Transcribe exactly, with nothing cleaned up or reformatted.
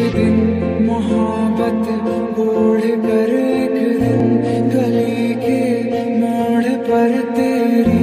दिन मोहब्बत ओढ़ कर एक दिन गली के मोड़ पर तेरी